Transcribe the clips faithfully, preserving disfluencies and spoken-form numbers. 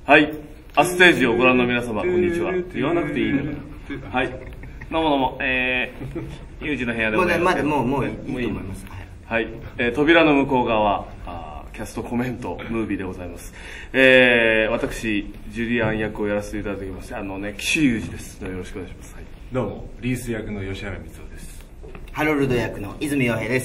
はい、アステージをご覧の皆様、こんにちは。言わなくていいのかな。はい、どうもどうも、えー、ユージの部屋でございます。 もうもういいと思います。 はい、えー、扉の向こう側、あキャストコメントムービーでございます。えー、私ジュリアン役をやらせていただきまして、あのね、岸裕二です。よろしくお願いします。はい、 どうもリース役の吉原光雄です。 ハロルド役の泉洋平です。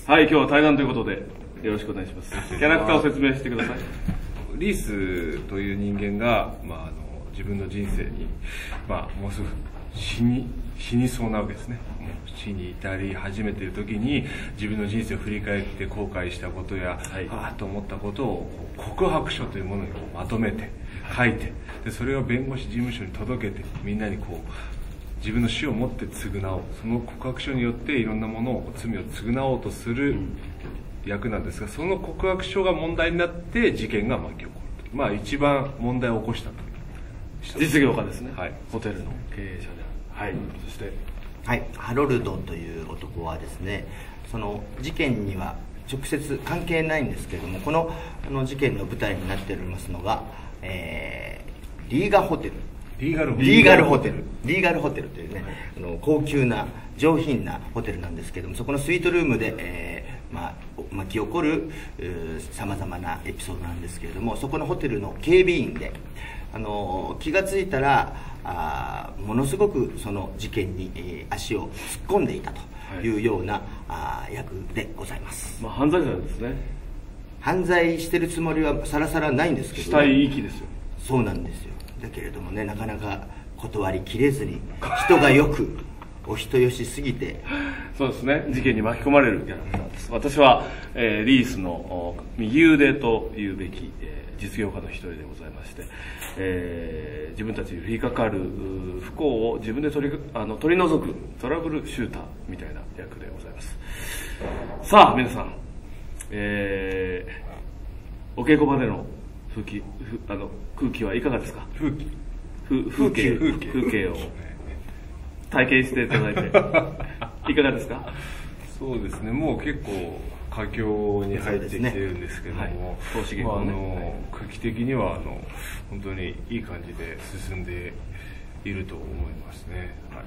はい、今日は対談ということでよろしくお願いします。キャラクターを説明してください。 リースという人間が、まあ、あの自分の人生に、まあ、もうすぐ死に死にそうなわけですね。死に至り始めている時に自分の人生を振り返って後悔したことや、はい、ああと思ったことを告白書というものにこうまとめて書いて、でそれを弁護士事務所に届けてみんなにこう自分の死をもって償おう、その告白書によっていろんなものを罪を償おうとする役なんですが、その告白書が問題になって事件が巻き起こると。まあ一番問題を起こしたという実業家ですね。 はい、 ホテルの経営者である。はい、そしてはい、ハロルドという男はですね、その事件には直接関係ないんですけれども、このあの事件の舞台になっておりますのが、えー、リーガホテルリーガルホテルリーガルホテルリーガルホテルというね、はい、あの高級な上品なホテルなんですけれども、そこのスイートルームで、えーまあ、巻き起こるさまざまなエピソードなんですけれども、そこのホテルの警備員で、あの気がついたらあものすごくその事件に、えー、足を突っ込んでいたというような、はい、あ役でございます。 まあ、犯罪者ですね。 犯罪してるつもりはさらさらないんですけど、 死体遺棄ですよ。 そうなんですよ。だけれどもね、なかなか断りきれずに、人がよくお人よしすぎてそうですね、事件に巻き込まれるキャラクターです。私は、えー、リースの右腕というべき、えー、実業家の一人でございまして、えー、自分たちに降りかかる不幸を自分で取りあの取り除くトラブルシューターみたいな役でございます。さあ皆さん、えー、お稽古場での風気あの空気はいかがですか？ 風気風風景風景風景を体験していただいていかがですか？ そうですね、もう結構佳境に入ってきてるんですけども、ね、はいまあ、あの空気的にはあの本当にいい感じで進んでいると思いますね。はい、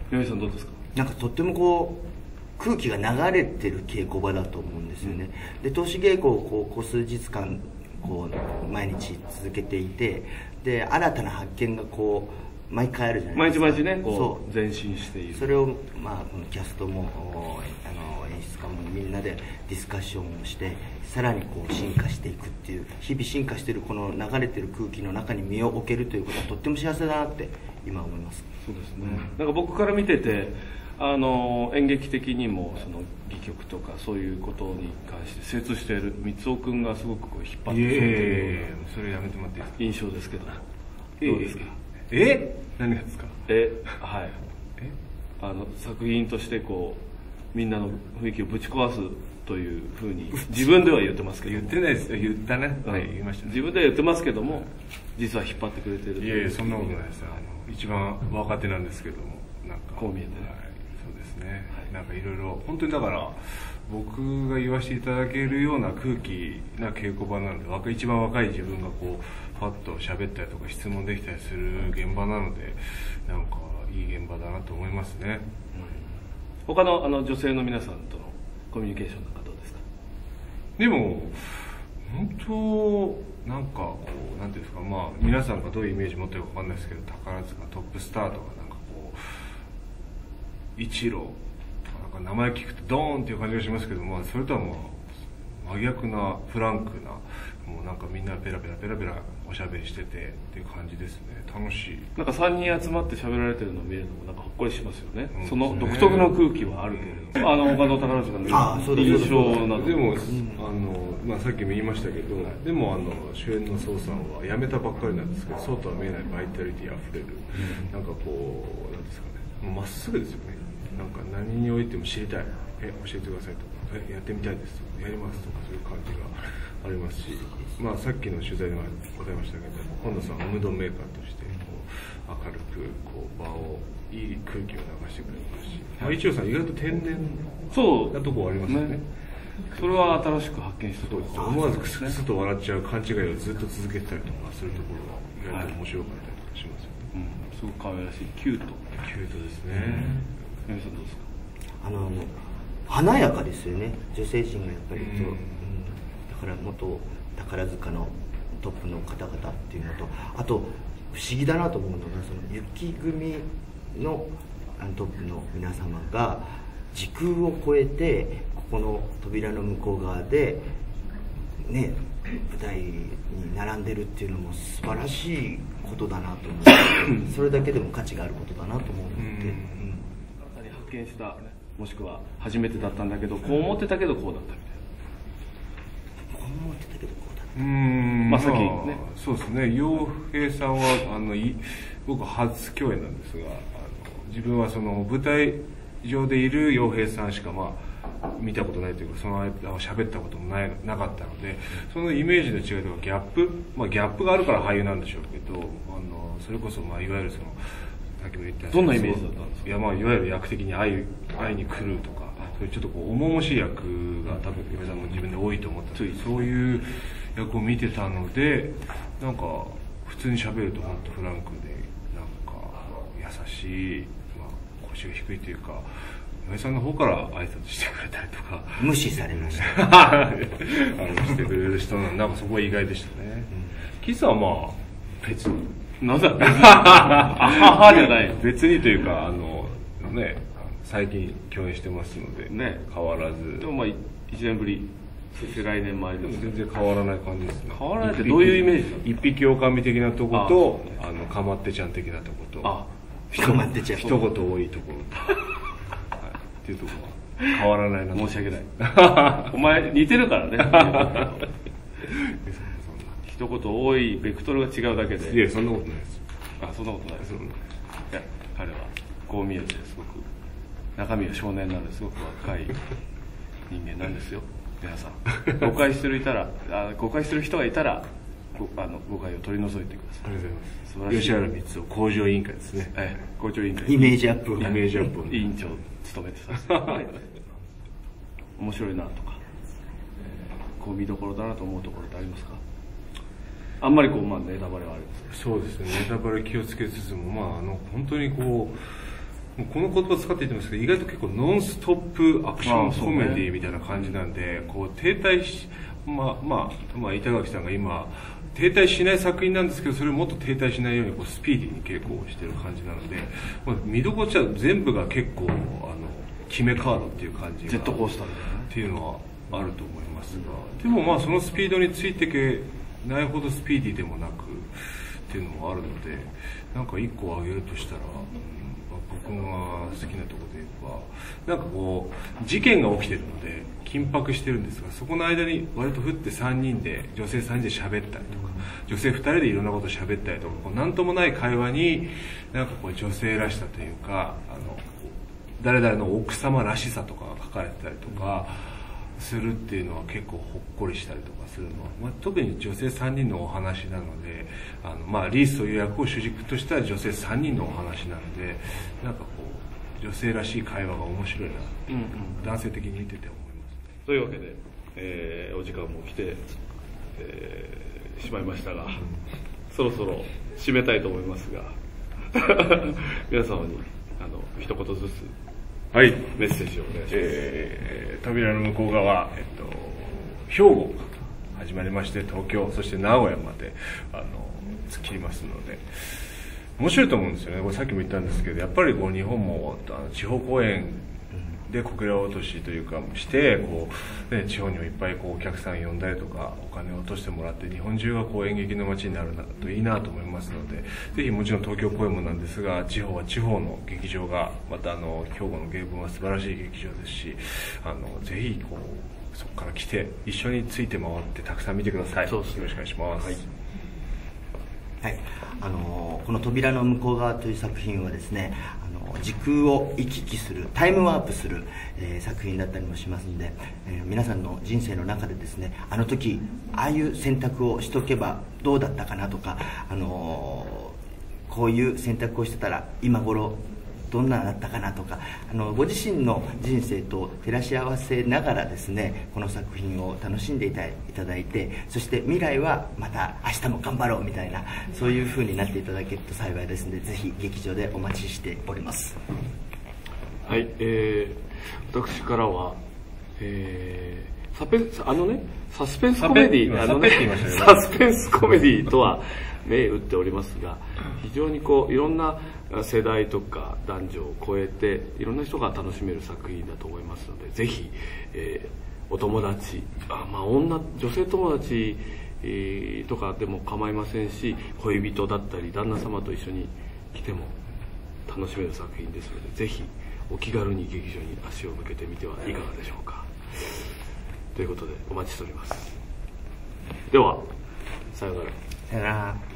岩井さんどうですか？ なんかとってもこう空気が流れてる稽古場だと思うんですよね。うん、で投資稽古をこうこう数日間こう毎日続けていて、で新たな発見がこう毎回あるじゃないですか。 毎日毎日ねこう前進している。 それをまあこのキャストもあの演出家もみんなでディスカッションをしてさらにこう進化していくっていう、日々進化しているこの流れてる空気の中に身を置けるということはとっても幸せだなって今思います。 そうですね。なんか僕から見ててあの演劇的にもその戯曲とかそういうことに関して精通している光雄君がすごくこう引っ張っていえそれやめてもらっていいですか？ 印象ですけど、 えどうですか？ え何がですか？ えはいえあの作品としてこうみんなの雰囲気をぶち壊すというふうに自分では言ってますけど、 言ってないですよ。言ったね、はい、言いましたね。 自分では言ってますけども実は引っ張ってくれてる。 いやいやそんなことないです。あの一番若手なんですけども、なんかこう見えてね、 はい、そうですね、はい、なんかいろいろ本当にだから僕が言わせていただけるような空気な稽古場なので、一番若い自分がこうパッと喋ったりとか質問できたりする現場なので、なんかいい現場だなと思いますね。 うん、他のあの女性の皆さんとのコミュニケーションなんかどうですか？ でも本当なんかこうなんていうんですか、まあ皆さんがどういうイメージ持ってるかわかんないですけど、宝塚トップスターとかなんかこう一郎とかなんか名前聞くとドーンっていう感じがしますけど、まあそれとはもう真逆なフランクな、もうなんかみんなペラペラペラペラおしゃべりしててっていう感じですね。楽しい。 なんかさんにん集まって喋られてるのを見るのもなんかほっこりしますよね。うん、その独特の空気はあるけれど、うん、あの他の宝塚の印象などでも、うん、あのまあさっきも言いましたけど、はい、でもあの主演の宋さんは辞めたばっかりなんですけど、そうとは見えないバイタリティあふれる、うん、なんかこうなんですかね、まっすぐですよね。なんか何においても知りたい、え教えてくださいとか、えやってみたいですとか、やりますとか、そういう感じがありますし、まあさっきの取材でもございましたけど、今野さんはムードメーカーとしてこう明るくこう場をいい空気を流してくれますし、まあ、一応さん意外と天然そうなところありますよね。 それは新しく発見したところ。 思わずクスクスと笑っちゃう勘違いをずっと続けてたりとかするところが意外と面白かったりとかしますよね。 うん、すごく可愛らしいキュート。 キュートですね。 皆さんどうですか？ あの華やかですよね、女性陣がやっぱりと、うん、だから元宝塚のトップの方々っていうのと、あと不思議だなと思うのが、その雪組のトップの皆様が時空を超えてここの扉の向こう側でね舞台に並んでるっていうのも素晴らしいことだなと思ってそれだけでも価値があることだなと思って、うん、 発見した、もしくは初めてだったんだけどこう思ってたけどこうだったみたいな。 こう思ってたけどこうだった。 うーん、 まあさっきね、 そうですね。陽平さんはあのい僕初共演なんですが、あの自分はその舞台上でいる陽平さんしかまあ見たことないというか、その間喋ったこともないなかったので、そのイメージの違いとかギャップ、まあギャップがあるから俳優なんでしょうけど、あのそれこそまあいわゆるそのさっきも言ったどんなイメージだったんですか？ いやまあいわゆる役的に会い会いに来るとか、そういうちょっとこう重々しい役が多分陽平さんも自分で多いと思ったので、そういう役を見てたので、なんか普通に喋ると本当フランクでなんか優しい、まあ、腰が低いというか、陽平さんの方から挨拶してくれたりとか、 無視されましたあのしてくれる人なんなんかそこは意外でしたね。キスはまあ別になんだあははじゃない。 別にというか、あのね最近共演してますので、 ね、 変わらず。 でもまあいちねんぶり、そして来年もあります。 全然変わらない感じですね。 変わらないってどういうイメージなの？ 一匹狼的なとこと、あのかまってちゃん的なとこと、 あ、かまってちゃん。 一言多いところと、はい、っていうところは変わらないな。 申し訳ない。お前似てるからね。一言多いベクトルが違うだけで。 いやそんなことないです。 あ、そんなことないです。いや彼はこう見えてすごく中身は少年なんですごく若い人間なんですよ。皆さん誤解してるいたらあ誤解してる人がいたらごあの誤解を取り除いてください。 ありがとうございます。 素晴らしい。 吉原光夫向上委員会ですね。 ええ、向上委員会。 イメージアップを。 イメージアップを。 委員長を務めてさせて面白いなとか、こう見どころだなと思うところってありますか？あんまりこう、まあ、ネタバレはありますそうですね、ネタバレ気をつけつつも、まあ、あの本当にこうこの言葉使っていってますけど、意外と結構ノンストップアクションコメディみたいな感じなんで、こう停滞し、まあまあまあ、板垣さんが今停滞しない作品なんですけど、それをもっと停滞しないようにこうスピーディーに稽古をしてる感じなので、まあ、見どころちゃ全部が結構あの決めカードっていう感じがジェットコースターっていうのはあると思いますが、でもまあそのスピードについていけないほどスピーディーでもなくっていうのもあるので、なんか一個挙げるとしたら、うんまあ、僕が好きなところで言えば、なんかこう事件が起きてるので緊迫してるんですが、そこの間に割と振ってさんにんで女性さんにんで喋ったりとか、女性ふたりでいろんなこと喋ったりとか、こう何ともない会話になんかこう女性らしさというか、あの誰々の奥様らしさとかが書かれてたりとかするっていうのは結構ほっこりしたりとかするのは、まあ、特に女性さんにんのお話なので、あの、まあ、リースという役を主軸とした女性さんにんのお話なので、なんかこう女性らしい会話が面白いな、うんうん、男性的に見てて思います。 というわけで、えー、お時間も来て、えー、しまいましたが、うん、そろそろ締めたいと思いますが皆様にあの一言ずつはい、 メッセージをお願いします。 えー、扉の向こう側、えっと、兵庫始まりまして、東京、そして名古屋まであの突っ切りますので、面白いと思うんですよね。これさっきも言ったんですけど、やっぱりこう日本もあの地方公演でこけら落としというかしてこう、ね、地方にもいっぱいこうお客さん呼んだりとかお金を落としてもらって、日本中がこう演劇の街になるといいなと思いますので、ぜひもちろん東京公演もなんですが、地方は地方の劇場が、またあの兵庫の芸文は素晴らしい劇場ですし、あのぜひこうそこから来て一緒について回ってたくさん見てください。 そうですね、 よろしくお願いします。はいはい、あのこの扉の向こう側という作品はですね、あの時空を行き来するタイムワープする、えー、作品だったりもしますので、えー、皆さんの人生の中でですね、あの時ああいう選択をしとけばどうだったかなとか、あのこういう選択をしてたら今頃どんなだったかなとか、あのご自身の人生と照らし合わせながらですね、この作品を楽しんでいただいて、そして未来はまた明日も頑張ろうみたいな、そういう風になっていただけると幸いですので、ぜひ劇場でお待ちしております。 はい、えー、私からは、えー、サペあのねサスペンスコメディあのねサスペンスコメディとは銘打っておりますが、非常にこういろんな世代とか男女を超えていろんな人が楽しめる作品だと思いますので、ぜひ、えー、お友達あ、まあ、女女性友達、えー、とかでも構いませんし、恋人だったり旦那様と一緒に来ても楽しめる作品ですので、ぜひお気軽に劇場に足を向けてみてはいかがでしょうか。ということでお待ちしております。ではさようなら。 さよなら。